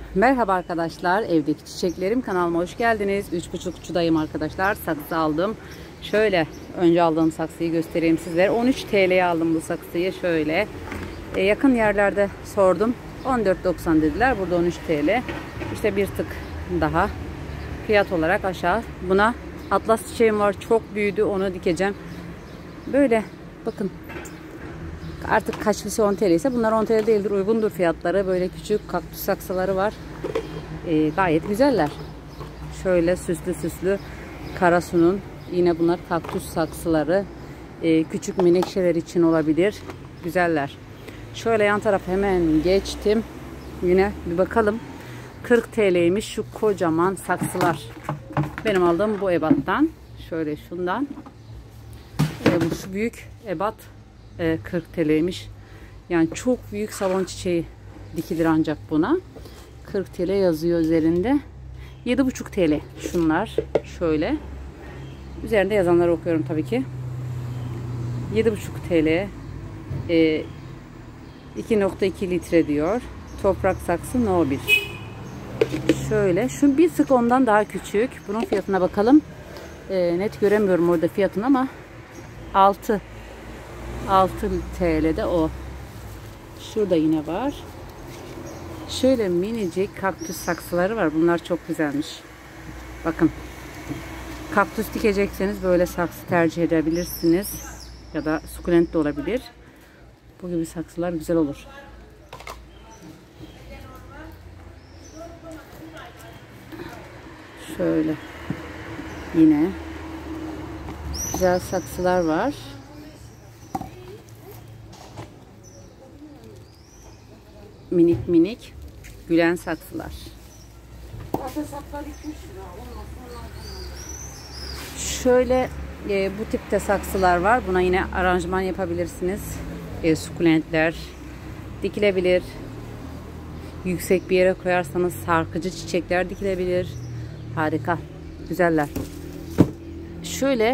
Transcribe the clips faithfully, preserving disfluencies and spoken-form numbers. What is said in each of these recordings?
Merhaba arkadaşlar, evdeki çiçeklerim kanalıma hoş geldiniz. üç buçukçudayım arkadaşlar. Saksı aldım. Şöyle önce aldığım saksıyı göstereyim sizlere. on üç TL'ye aldım bu saksıyı. Şöyle e, yakın yerlerde sordum. on dört doksan dediler. Burada on üç TL. İşte bir tık daha fiyat olarak aşağı. Buna atlas çiçeğim var. Çok büyüdü. Onu dikeceğim. Böyle bakın. Artık kaçlısı on TL ise bunlar on TL değildir. Uygundur fiyatları. Böyle küçük kaktüs saksıları var. Ee, gayet güzeller. Şöyle süslü süslü Karasu'nun yine bunlar kaktüs saksıları. Ee, küçük menekşeler için olabilir. Güzeller. Şöyle yan tarafa hemen geçtim. Yine bir bakalım. kırk TL'ymiş şu kocaman saksılar. Benim aldığım bu ebattan. Şöyle şundan. Ee, bu şu büyük ebat. kırk TL'ymiş. Yani çok büyük salon çiçeği dikilir ancak buna. kırk TL yazıyor üzerinde. yedi buçuk TL şunlar. Şöyle. Üzerinde yazanları okuyorum tabii ki. yedi buçuk TL. E, iki nokta iki litre diyor. Toprak saksı no bir. Şöyle. Şu bir tık ondan daha küçük. Bunun fiyatına bakalım. E, net göremiyorum orada fiyatını ama altı TL'de o. Şurada yine var. Şöyle minicik kaktüs saksıları var. Bunlar çok güzelmiş. Bakın. Kaktüs dikecekseniz böyle saksı tercih edebilirsiniz. Ya da sukulent de olabilir. Bu gibi saksılar güzel olur. Şöyle. Yine güzel saksılar var. Minik minik gülen saksılar. Şöyle e, bu tipte saksılar var. Buna yine aranjman yapabilirsiniz. E, sukulentler dikilebilir. Yüksek bir yere koyarsanız sarkıcı çiçekler dikilebilir. Harika. Güzeller. Şöyle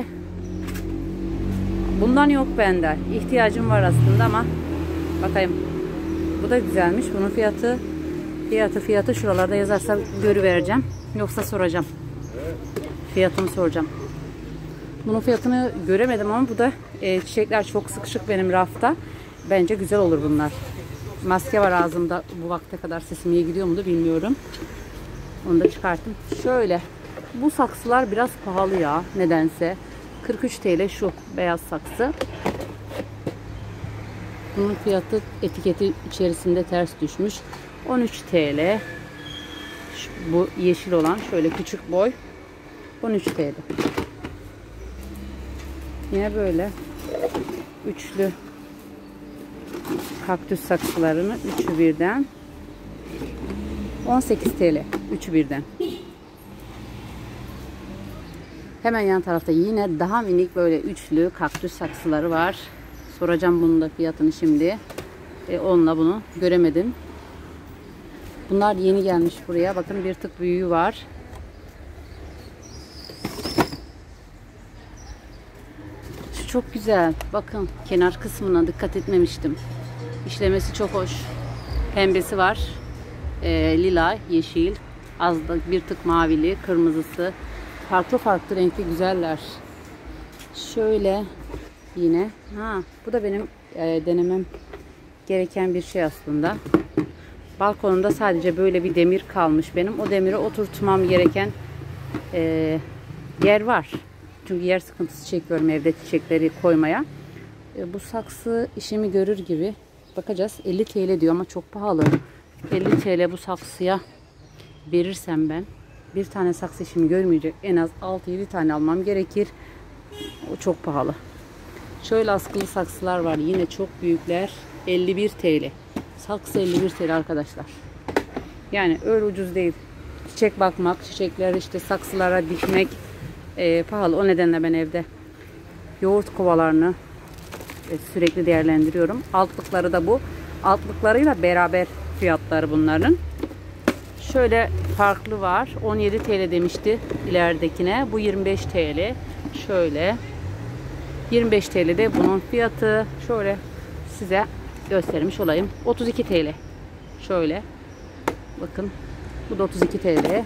bundan yok bende. İhtiyacım var aslında ama bakayım. Bu da güzelmiş. Bunun fiyatı fiyatı fiyatı şuralarda yazarsa görüvereceğim. Yoksa soracağım. Fiyatını soracağım. Bunun fiyatını göremedim ama bu da e, çiçekler çok sıkışık benim rafta. Bence güzel olur bunlar. Maske var ağzımda. Bu vakte kadar sesim iyi gidiyor mu da bilmiyorum. Onu da çıkarttım. Şöyle. Bu saksılar biraz pahalı ya. Nedense. kırk üç TL şu beyaz saksı. Bunun fiyatı etiketi içerisinde ters düşmüş. on üç TL. Bu yeşil olan şöyle küçük boy. on üç TL. Yine böyle üçlü kaktüs saksılarını üçü birden on sekiz TL. Üçü birden. Hemen yan tarafta yine daha minik böyle üçlü kaktüs saksıları var. Soracağım bunun da fiyatını şimdi. E, onunla bunu göremedim. Bunlar yeni gelmiş buraya. Bakın bir tık büyüğü var. Şu çok güzel. Bakın kenar kısmına dikkat etmemiştim. İşlemesi çok hoş. Pembesi var. E, lila, yeşil. Az da bir tık mavili, kırmızısı. Farklı farklı renkli güzeller. Şöyle yine. Ha, bu da benim e, denemem gereken bir şey aslında. Balkonumda sadece böyle bir demir kalmış benim. O demiri oturtmam gereken e, yer var. Çünkü yer sıkıntısı çekiyorum evde çiçekleri koymaya. E, bu saksı işimi görür gibi. Bakacağız. elli TL diyor ama çok pahalı. elli TL bu saksıya verirsem ben bir tane saksı işimi görmeyecek. En az altı yedi tane almam gerekir. O çok pahalı. Şöyle askılı saksılar var. Yine çok büyükler. elli bir TL. Saksı elli bir TL arkadaşlar. Yani öyle ucuz değil. Çiçek bakmak, çiçekler işte saksılara dikmek e, pahalı. O nedenle ben evde yoğurt kovalarını e, sürekli değerlendiriyorum. Altlıkları da bu. Altlıklarıyla beraber fiyatları bunların. Şöyle farklı var. on yedi TL demişti ileridekine. Bu yirmi beş TL. Şöyle yirmi beş TL de bunun fiyatı. Şöyle size göstermiş olayım. otuz iki TL. Şöyle. Bakın Bu da otuz iki T L.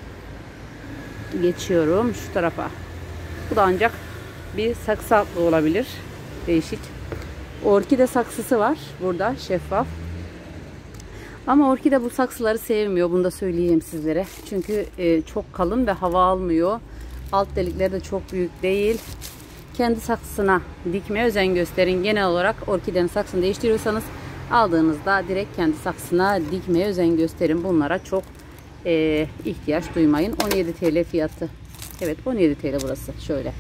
Geçiyorum şu tarafa. Bu da ancak bir saksı altlı olabilir. Değişik. Orkide saksısı var burada, şeffaf. Ama orkide bu saksıları sevmiyor. Bunu da söyleyeyim sizlere. Çünkü e, çok kalın ve hava almıyor. Alt delikleri de çok büyük değil. Kendi saksısına dikmeye özen gösterin. Genel olarak orkidenin saksını değiştiriyorsanız aldığınızda direkt kendi saksısına dikmeye özen gösterin. Bunlara çok e, ihtiyaç duymayın. on yedi T L fiyatı. Evet, on yedi T L burası. Şöyle.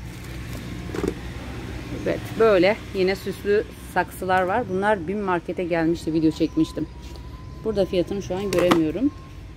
Evet, böyle yine süslü saksılar var. Bunlar BİM Market'e gelmişti. Video çekmiştim. Burada fiyatını şu an göremiyorum.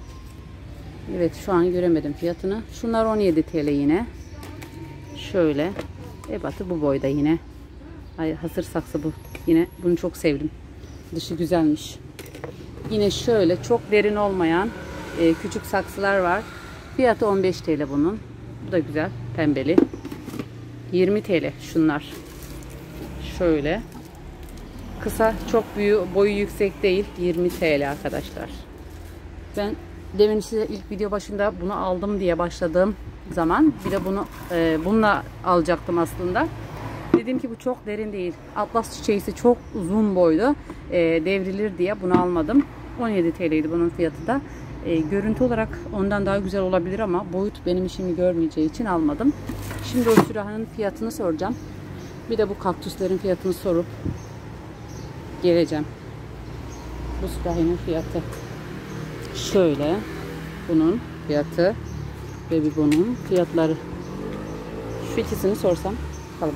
Evet, şu an göremedim fiyatını. Şunlar on yedi T L yine. Şöyle. Ebatı bu boyda yine. Ay, hazır saksı bu. Yine bunu çok sevdim. Dışı güzelmiş. Yine şöyle çok derin olmayan e, küçük saksılar var. Fiyatı on beş T L bunun. Bu da güzel. Pembeli. yirmi T L şunlar. Şöyle. Kısa, çok büyük, boyu yüksek değil. yirmi T L arkadaşlar. Ben demin size ilk video başında bunu aldım diye başladığım zaman bir de bunu e, bununla alacaktım aslında. Dedim ki bu çok derin değil. Atlas çiçeğisi çok uzun boylu. E, devrilir diye bunu almadım. on yedi T L'ydi bunun fiyatı da. E, görüntü olarak ondan daha güzel olabilir ama boyut benim işimi görmeyeceği için almadım. Şimdi o sürahanın fiyatını soracağım. Bir de bu kaktüslerin fiyatını sorup geleceğim. Bu sürahinin fiyatı. Şöyle. Bunun fiyatı ve bir bunun fiyatları. Şu ikisini sorsam. Bakalım.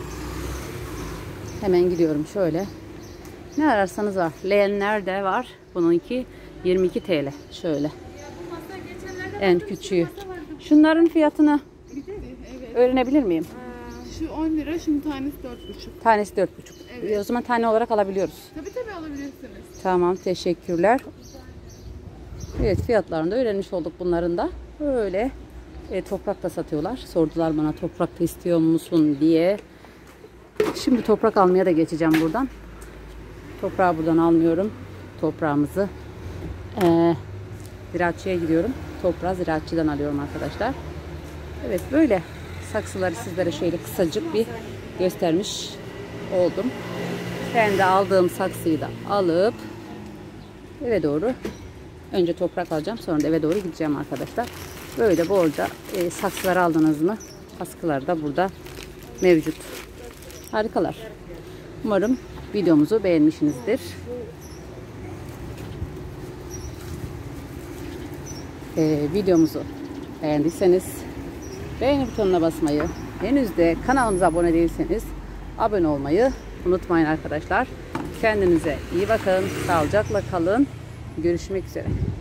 Hemen gidiyorum şöyle. Ne ararsanız var. Leğenler de var. Bununki yirmi iki T L. Şöyle. En küçüğü. Şunların fiyatını öğrenebilir miyim? Şu on lira, şimdi tanesi dört buçuk. Tanesi dört buçuk. Evet. O zaman tane olarak alabiliyoruz. Tabii tabii alabilirsiniz. Tamam, teşekkürler. Evet, fiyatlarını da öğrenmiş olduk bunların da. Böyle e, toprak da satıyorlar. Sordular bana toprak da istiyor musun diye. Şimdi toprak almaya da geçeceğim buradan. Toprağı buradan almıyorum. Toprağımızı e, ziraatçıya gidiyorum. Toprağı ziraatçıdan alıyorum arkadaşlar. Evet, böyle saksıları sizlere şöyle kısacık bir göstermiş oldum. Ben de aldığım saksıyı da alıp eve doğru, önce toprak alacağım, sonra da eve doğru gideceğim arkadaşlar. Böyle bolca e, saksıları aldınız mı? Askılar da burada mevcut. Harikalar. Umarım videomuzu beğenmişsinizdir. E, videomuzu beğendiyseniz beğeni butonuna basmayı, henüz de kanalımıza abone değilseniz abone olmayı unutmayın arkadaşlar. Kendinize iyi bakın. Sağlıcakla kalın. Görüşmek üzere.